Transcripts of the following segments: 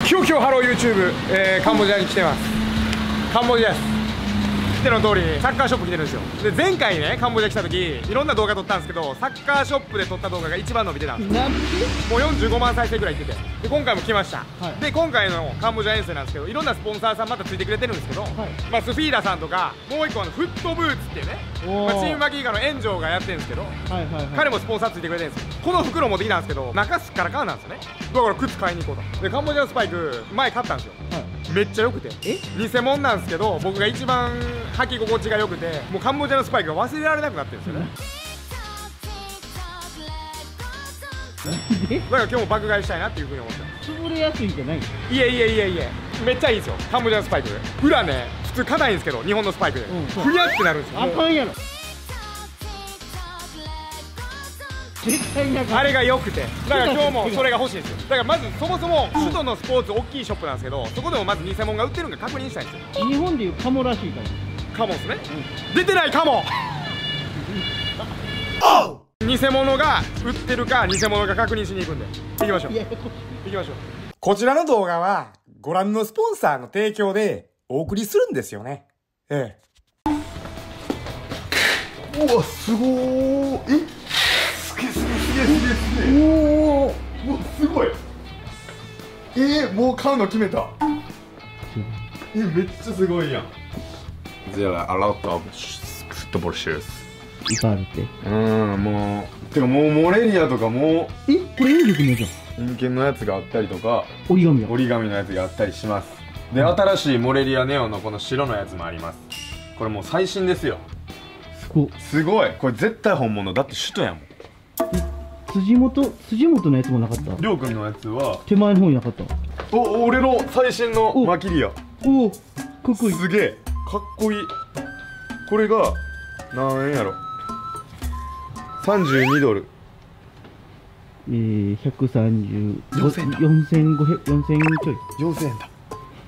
ひょうひょうハロー YouTube、カンボジアに来てます。カンボジアです。知っての通りサッカーショップ来てるんですよ。で前回ねカンボジア来た時いろんな動画撮ったんですけど、サッカーショップで撮った動画が一番伸びてたんですよ。もう45万再生ぐらいいってて、で今回も来ました、はい、で今回のカンボジア遠征なんですけど、いろんなスポンサーさんまたついてくれてるんですけど、はい、まあ、スフィーダさんとかもう一個フットブーツっていうね、まあ、チームマキーカの炎上がやってるんですけど、彼もスポンサーついてくれてるんですよ。この袋持ってきたんですけど中すっからかんなんですよね。だから靴買いに行こうと。でカンボジアのスパイク前買ったんですよ、はい、めっちゃ良くて、偽物なんですけど僕が一番履き心地が良くて、もうカンボジアのスパイクが忘れられなくなってるんですよね。だから今日も爆買いしたいなっていうふうに思ってます。 潰れやすいんじゃない？ いえめっちゃいいですよカンボジアのスパイク。裏ね普通硬いんですけど日本のスパイクでふにゃってなるんですよ。 あかんやろ。絶対にあかん。 あれが良くて、だから今日もそれが欲しいんですよ。だからまずそもそも首都のスポーツ大きいショップなんですけど、そこでもまず偽物が売ってるのか確認したいんですよ。 日本でいうカモらしいから。 カモですね、出てないカモ偽物が売ってるか偽物が確認しに行くんで行きましょう。行きましょう。こちらの動画はご覧のスポンサーの提供でお送りするんですよね。うわすごー。すげえおおすごい。もう買うの決めた。めっちゃすごいやん。There are a lot of football shoes。 いっぱいあるって。 もうてかもうモレリアとかもこれ引力のじゃん。 陰険のやつがあったりとか、 折り紙のやつがあったりします。で、新しいモレリアネオンのこの白のやつもあります。これもう最新ですよ。すごい。これ絶対本物だって首都やもん。 辻元のやつもなかった？ りょうくんのやつは手前の方になかった。 俺の最新のマキリア。 おお、かっこいい。 すげえかっこいい。これが何円やろ。32ドル。 130、 4000円だ。 4000円ちょい。 4000円だ。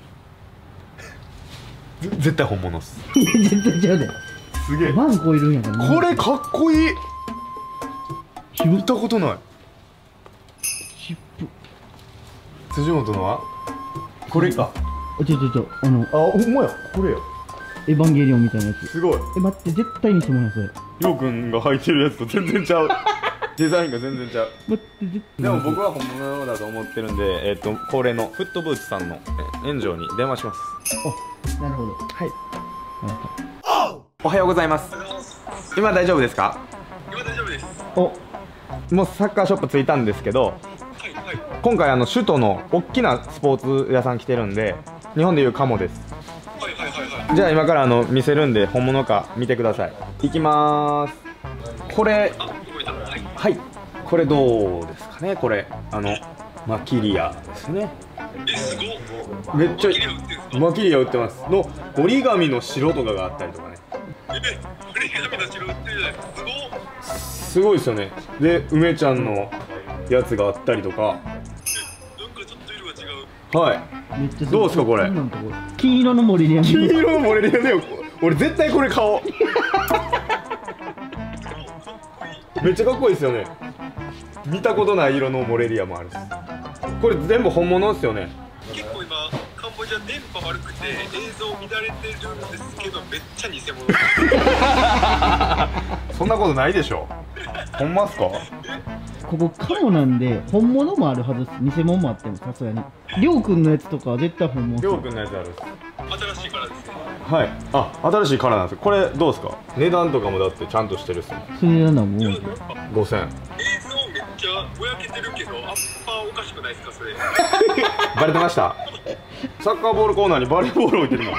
絶対本物っす。 絶対ちゃうで。 すげえ。 万超えるんやから。 これかっこいい。見たことない。 シップ。 辻元のはこれか。 ほんまや。これや。 エヴァンゲリオンみたいなやつ。 すごい。 待って、絶対に偽物やそれ。 りょうくんが履いてるやつと全然ちゃう。デザインが全然ちゃう。 待って、 でも僕は本物だと思ってるんで、恒例のフットブーツさんの炎上に電話します。 なるほど。 はい。おはようございます。今大丈夫ですか？ 今大丈夫です。 もうサッカーショップ着いたんですけど、今回首都の大きなスポーツ屋さん来てるんで、日本でいうカモです。じゃあ今から見せるんで本物か見てください。いきまーす。これはい、これどうですかね。これマキリアですね。 すごっ。 めっちゃマキリア売ってますの。折り紙の白とかがあったりとかね。 折り紙の白売ってるじゃないですか。すごっ。 すごいですよね。で梅ちゃんのやつがあったりとか。 なんかちょっと色が違う。 はい。どうですかこれ。 金色のモレリアネオ。 金色のモレリアネオン。俺絶対これ買おう。めっちゃかっこいいですよね。見たことない色のモレリアもあるし。これ全部本物ですよね。 結構今カンボジア電波悪くて映像乱れてるんですけどめっちゃ偽物。 そんなことないでしょ。ほんまっすか？ ここカモなんで本物もあるはずです。偽物もあってもさすがに。りょうくんのやつとかは絶対本物。 りょうくんのやつある。 新しいからですね。 はい。新しいカラーなんですよ。これどうですか？値段とかもだってちゃんとしてるっすね。 それなのもう 5000。 映像めっちゃぼやけてるけどアッパーおかしくないですかそれ。 バレてました。サッカーボールコーナーにバレーボール置いてるの。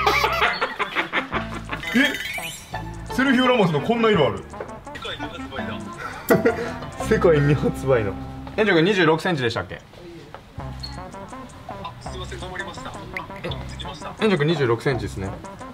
セルヒオ・ラモスのこんな色ある。 世界未発売だ。 世界未発売の。炎上君26センチでしたっけ？ すいません、止まりました。 炎上君26センチですね。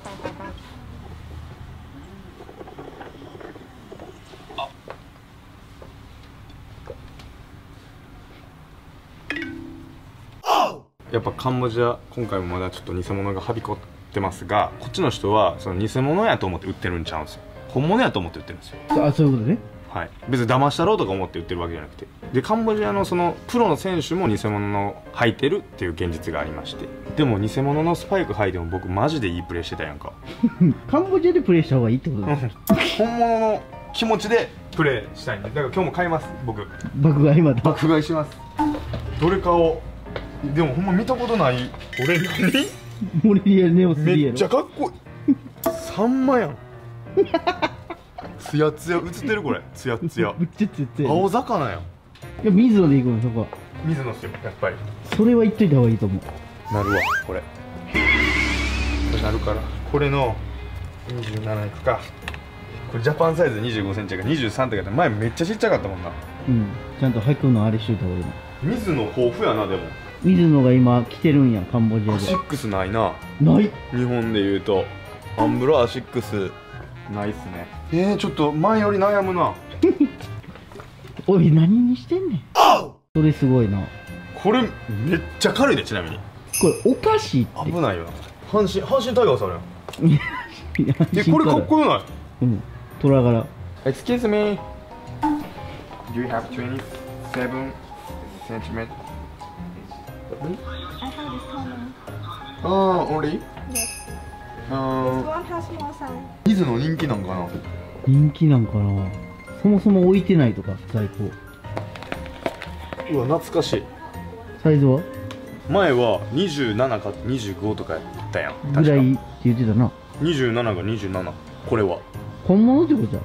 やっぱカンボジア今回もまだちょっと偽物がはびこってますが、こっちの人はその偽物やと思って売ってるんちゃうんですよ。本物やと思って売ってるんですよ。 そういうことね。 はい、別に騙したろうとか思って売ってるわけじゃなくて、でカンボジアのそのプロの選手も偽物の履いてるっていう現実がありまして、でも偽物のスパイク履いても僕マジでいいプレーしてたやんかカンボジアでプレイした方がいいってことだ。 本物の気持ちでプレーしたいんで、だから今日も買います。僕爆買いまだ。 爆買いします。どれかを、でもほんま見たことない。俺何モリリアネオスめリやろ。 っちゃかっこいい。サンマやん。ツヤツヤ映ってるこれ。ツヤツヤ。 ぶっちゃつって。 青魚やん。 いや水野で行くのそこは。 水野っすよやっぱり。 それは言っといた方がいいと思う。 なるわこれ。これなるから。これの27いくか。これジャパンサイズ25センチが23って書いて前めっちゃちっちゃかったもんな。 うん。ちゃんと履くのあれしといた方がいいな。 水野豊富やなでも。 水野が今来てるんやカンボジアで。 アシックスないな。 ない。 日本で言うとアンブロアシックスないっすね。ちょっと前より悩むな。 おい何にしてんねん。それすごいな。 これめっちゃ軽いで。ちなみにこれおかしいって。 危ないよな。阪神タイガースあるやん。 いやこれかっこよない？ うん虎柄。 Excuse me, do you have 27 centimeters? I have this color. Only? Yes. This あ one has more size. 水野人気なんかな。 人気なんかな。そもそも置いてないとか在庫。 うわ懐かしい。 サイズは前は27か25とかやったやん。 ぐらいって言ってたな。 27が27。これは本物ってことじゃん。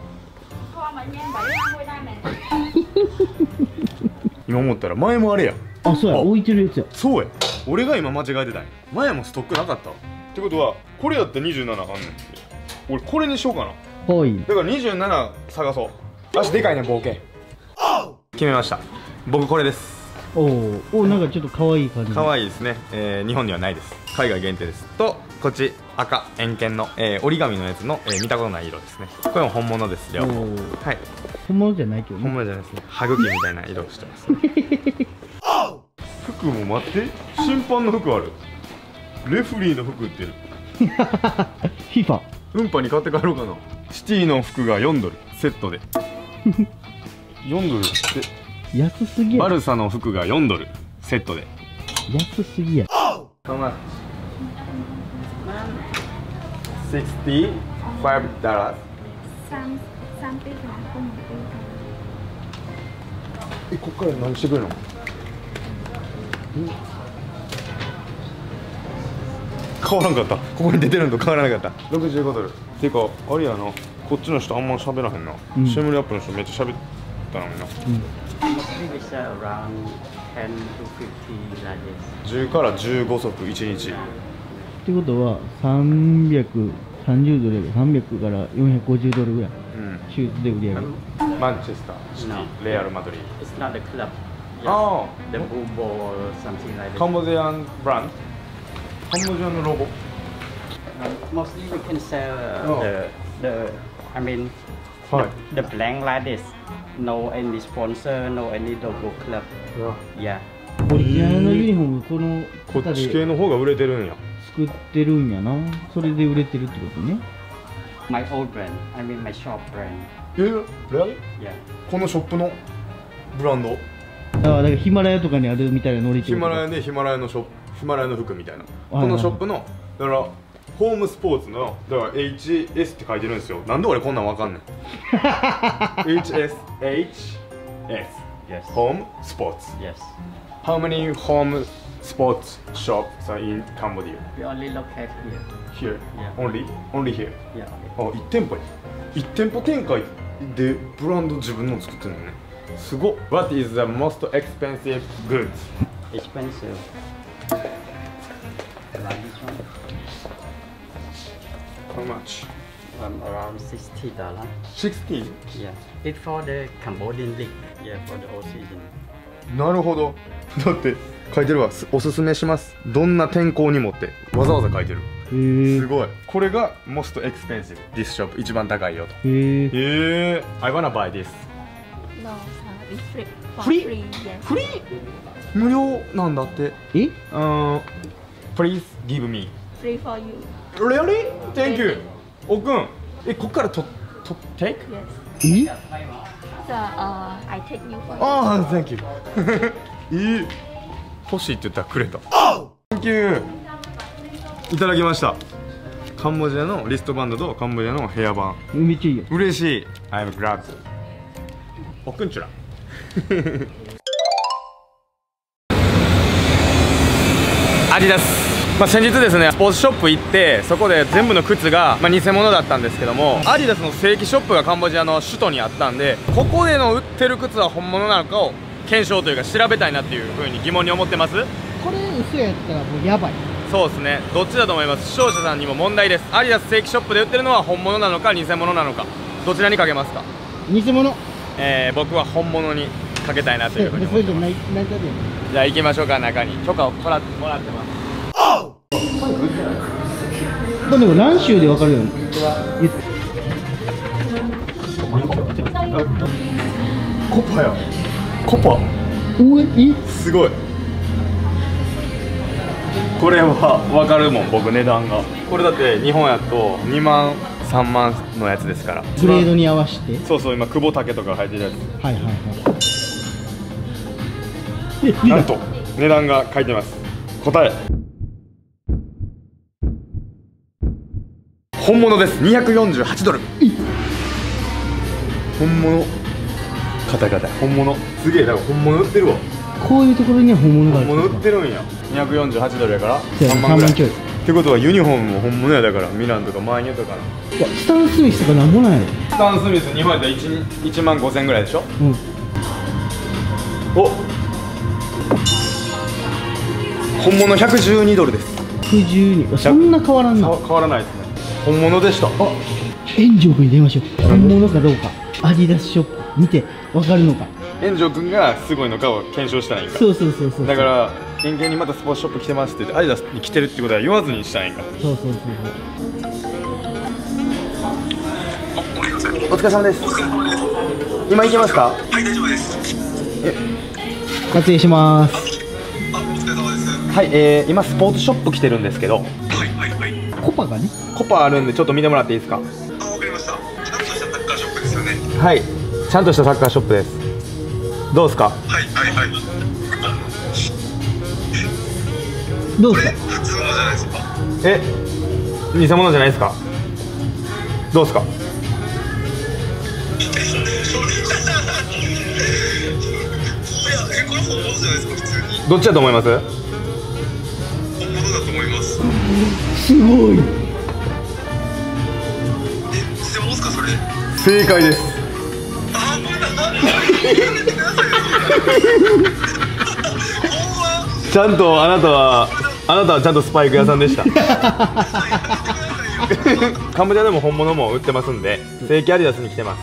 今思ったら前もあれや。 あそうや置いてるやつや。 そうや。俺が今間違えてたんや。前もストックなかったわ。ってことはこれやって27あんねんって。俺これにしようかな。 はい。 だから27探そう。足でかいね冒険。決めました。僕これです。 おーおーなんかちょっと可愛い感じ。 可愛いですね。日本にはないです。海外限定です。とこっち赤円形の、折り紙のやつの、見たことない色ですね。これも本物です両方。 おーはい。 本物じゃないけどね。 本物じゃないですね。歯茎みたいな色してます、ね。服も待って。審判の服ある。レフリーの服売ってる。 FIFA。 運搬に買って帰ろうかな。シティの服が4ドルセットで。4ドルって安すぎや。 バルサの服が4ドルセットで。 安すぎや。 How much? $65. Something like こっから何してくれるの？変わらんかった。ここに出てるのと変わらなかった。65ドル。てかあれやな、こっちの人あんま喋らへんな。シェムリアップの人めっちゃ喋ったのにな。 Mostly it's around 10 to 50 like this. 10から15足1日。 ってことは330ドルや300から450ドルぐらい。シューズで売り上げる。 マンチェスター、シティ、レアル・マドリー。 It's not the club. Yes. あ The Blue Ball or something like あ、カ that. ンボジアンブランド。カンボジアのロゴ。 Mostly we can sell Oh. the I mean Hi. the blank like this. No any sponsor, no any logo club. Yeah. オリジナルのユニフォームこのこっち方で系の方が売れてるんや。 作ってるんやな。それで売れてるってことね。 My old brand. I mean my shop brand. レアル？ Yeah. このショップのブランド。 ああだからヒマラヤとかにあるみたいなノリってヒことマラヤでヒマラヤのショップ、ヒマラヤの服みたいな。 いこのショップのだからホームスポーツのだから HS って書いてるんですよ。なんで俺こんなんわかんねん。HSHS Yes. Home Sports. Yes. How many home sports shops are in Cambodia? We only locate here. Here. Yeah. Only here. Yeah. あ、1店舗や。1店舗展開でブランド自分の作ってるのね。すごっ。What is the most expensive goods? Expensive. Like this one. How much? Around $60. 60? Yeah. It's for the Cambodian league. Yeah, for the all season. なるほど。だって書いてるわ。おすすめします。どんな天候にもってわざわざ書いてる。 へえすごい。これが most expensive this shop 一番高いよと。 へえ。 へえ。I wanna buy this. no, it's free. For Free? free, yes. フリー？無料なんだって。 え Please give me. Free for you. Really? Thank you. おくん。こっからtake? Yes. え So, I take you for. ああ、Thank you 欲しいって言ったらくれた。Thank you いただきました。カンボジアのリストバンドとカンボジアのヘアバン。 めっちゃいいよ。 嬉しい。I'm glad おくんちゅらアディダス。先日ですね、スポーツショップ行ってそこで全部の靴が、偽物だったんですけども、アディダスの正規ショップがカンボジアの首都にあったんで、ここでの売ってる靴は本物なのかを検証というか調べたいなっていう風に疑問に思ってます。 これ嘘やったらもうやばい。 そうですね、どっちだと思います。視聴者さんにも問題です。アディダス正規ショップで売ってるのは本物なのか偽物なのか、どちらにかけますか。 偽物。 僕は本物にかけたいなというふうに思ってます。じゃあ行きましょうか。中に許可をもらってます。 でも何週でわかるよね。 コパや。コパ。すごい。これはわかるもん、僕値段が。これだって日本やと2万3万のやつですから。 グレードに合わせて。 そうそう、今久保建英とか入ってるやつ。 はいはいはい。 なんと値段が書いてます。答え。本物です。248ドル。本物。硬い硬い。本物。すげえ、だから本物売ってるわ。 こういうところには本物がある。 本物売ってるんや。248ドルやから3 万万ぐらい。 ちょい。 ってことはユニフォームも本物や。だからミランとかマーニュとかの。 いや、スタン・スミスとかなんもないの。 スタン・スミス日本やったら 1万5000ぐらいでしょ。 うん。 お。本物112ドルです。 112。そんな変わらんな。 変わらないですね。本物でした。 炎上君に電話しよう。本物かどうかアディダスショップ見てわかるのか。 炎上君がすごいのかを検証したらいいんか。 そうだから人間にまたスポーツショップ来てますって言ってアディダスに来てるってことは言わずにしたらいいんか。 そうお疲れ様です。今行けますか。 はい、大丈夫です。 撮影します。 お疲れ様です。 はい、今スポーツショップ来てるんですけど、 はい。 コパがね。 コパあるんでちょっと見てもらっていいですか。 わかりました。ちゃんとしたサッカーショップですよね。 はい、ちゃんとしたサッカーショップです。どうですか。 はい。 どうですか。 普通のじゃないですか。 偽物じゃないですか。どうですか。 これ本物じゃないですか。普通にどっちだと思います。 本物だと思います。 すごい。 偽物ですかそれ。 正解です。 あ、これだ。やめてくださいよ。 ちゃんとあなたはちゃんとスパイク屋さんでした。カンボジアでも本物も売ってますんで、正規アディダスに来てます。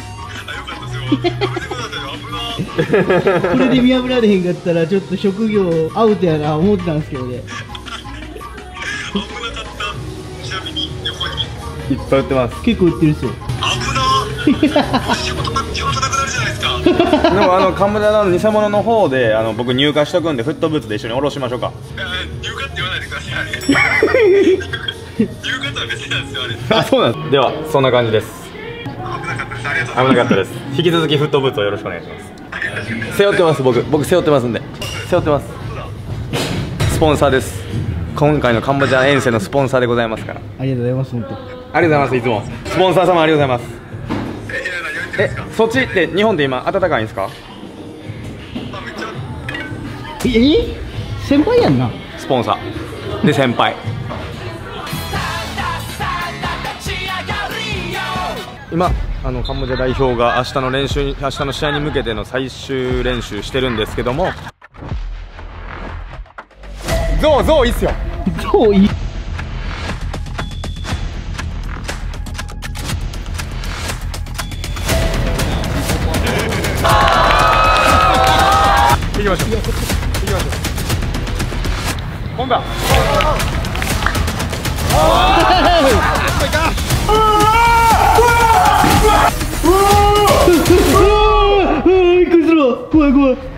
これで見破られへんかったらちょっと職業アウトやな思ってたんですけどね。 危なかった。ちなみに横にいっぱい売ってます。 結構売ってるっすよ。 危な。仕事なくなるじゃないですか。 でもカンボジアの偽物の方で僕入荷しとくんで、フットブーツで一緒に下ろしましょうか。 入荷って言わないでください。あれ。入荷とは別なんですよあれ。 あ、そうなんです。ではそんな感じです。 危なかったです。ありがとうございます。 危なかったです。引き続きフットブーツをよろしくお願いします。背負ってます。僕背負ってますんで。背負ってます。スポンサーです。今回のカンボジア遠征のスポンサーでございますから。 ありがとうございます。本当。 ありがとうございます。いつもスポンサー様ありがとうございます。そっちって日本で今暖かいんですか。 先輩やんな。 スポンサーで先輩。今カンボジア代表が明日の試合に向けての最終練習してるんですけども、ゾウいいっすよ。 ゾウいい。 行きましょう。本番。 怖い。